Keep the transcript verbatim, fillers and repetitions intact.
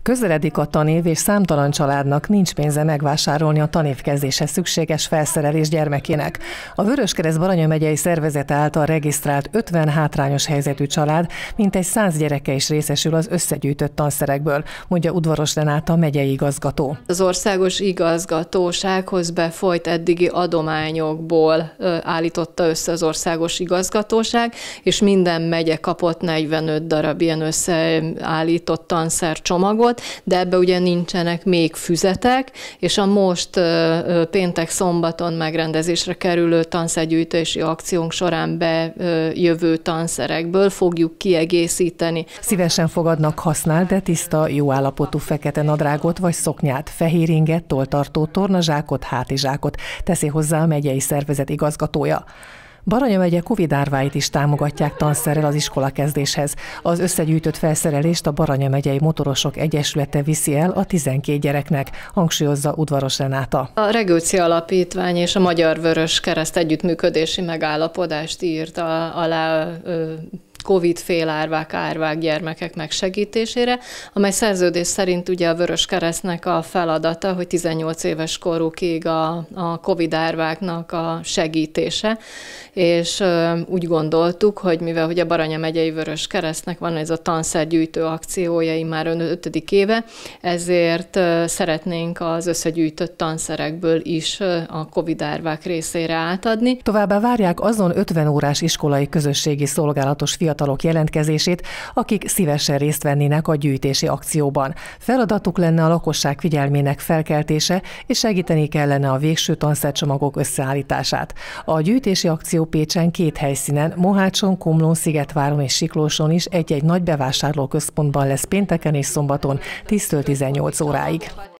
Közeledik a tanév, és számtalan családnak nincs pénze megvásárolni a tanévkezdéshez szükséges felszerelés gyermekének. A Vöröskereszt Baranya megyei szervezete által regisztrált ötven hátrányos helyzetű család mintegy száz gyereke is részesül az összegyűjtött tanszerekből, mondja Udvaros Renáta megyei igazgató. Az országos igazgatósághoz befolyt eddigi adományokból állította össze az országos igazgatóság, és minden megye kapott negyvenöt darab ilyen összeállított tanszercsomagot, de ebbe ugye nincsenek még füzetek, és a most péntek szombaton megrendezésre kerülő tanszergyűjtési akciónk során bejövő tanszerekből fogjuk kiegészíteni. Szívesen fogadnak használt, de tiszta, jó állapotú fekete nadrágot vagy szoknyát, fehér inget, tolltartó tornazsákot, hátizsákot, teszi hozzá a megyei szervezet igazgatója. Baranya megye Covid árváit is támogatják tanszerrel az iskolakezdéshez. Az összegyűjtött felszerelést a Baranya megyei Motorosok Egyesülete viszi el a tizenkét gyereknek, hangsúlyozza Udvaros Renáta. A Regőci Alapítvány és a Magyar Vöröskereszt együttműködési megállapodást írt alá Covid félárvák, árvák gyermekek megsegítésére, amely szerződés szerint ugye a Vöröskeresztnek a feladata, hogy tizennyolc éves korukig a, a Covid árváknak a segítése, és úgy gondoltuk, hogy mivel hogy a Baranya megyei Vöröskeresztnek van ez a tanszergyűjtő akciója már ötödik éve, ezért szeretnénk az összegyűjtött tanszerekből is a Covid árvák részére átadni. Továbbá várják azon ötven órás iskolai közösségi szolgálatos fiatalok jelentkezését, akik szívesen részt vennének a gyűjtési akcióban. Feladatuk lenne a lakosság figyelmének felkeltése, és segíteni kellene a végső tanszercsomagok összeállítását. A gyűjtési akció Pécsen két helyszínen, Mohácson, Komlón, Szigetváron és Siklóson is egy-egy nagy bevásárlóközpontban lesz pénteken és szombaton tíztől tizennyolc óráig.